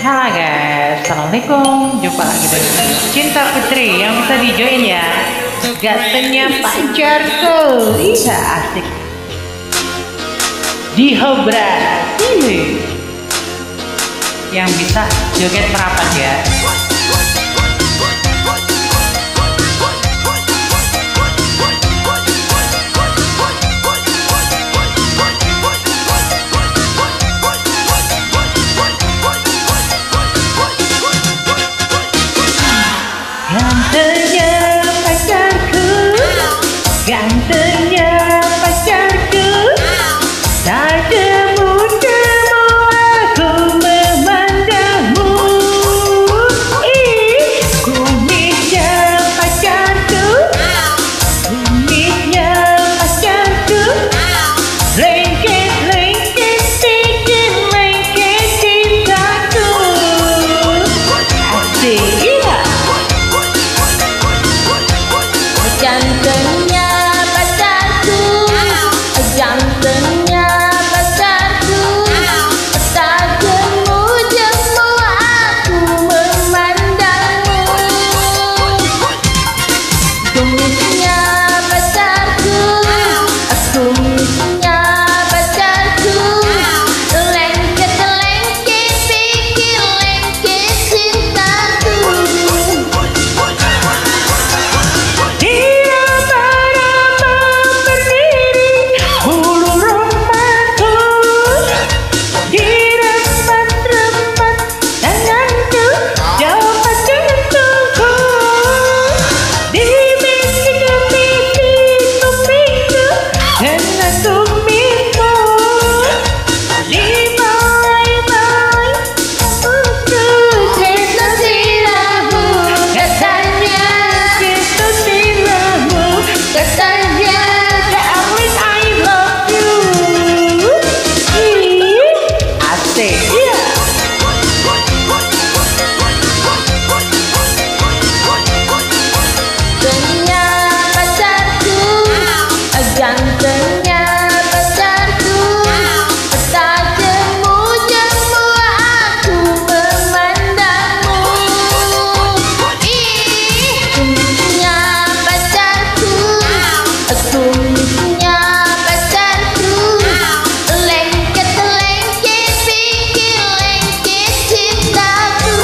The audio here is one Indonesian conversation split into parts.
Halo guys, assalamualaikum. Jumpa lagi dengan Cinta Putri yang bisa di-join ya. Gantengnya pacarku, iya asik. Dihobra ini yang bisa joget merapat ya. Gantengnya pacarku, gantengnya pacarku, tak temu-temu aku memandangmu. Kumisnya pacarku, kumisnya pacarku, lengket-lengket bikin lengket cintaku. Asik. Gantengnya pacarku, gantengnya pacarku, tak jemu-jemu aku memandangmu. Kumisnya pacarku, kumisnya pacarku, lengket-lengket bikin lengket cintaku. Gantengnya pacarku, tak jemu-jemu aku memandangmu. Kumisnya pacarku, kumisnya pacarku, lengket-lengket bikin lengket cintaku.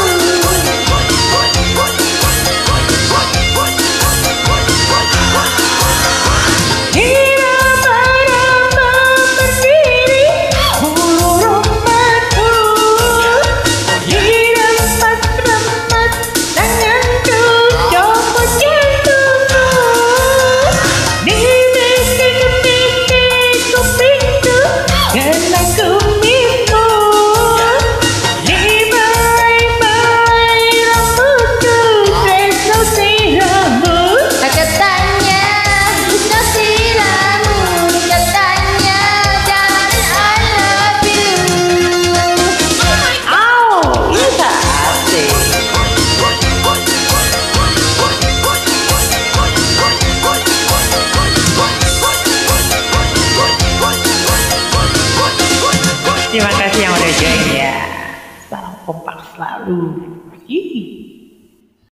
Terima kasih yang udah join ya. Salam kompak selalu. Hihi.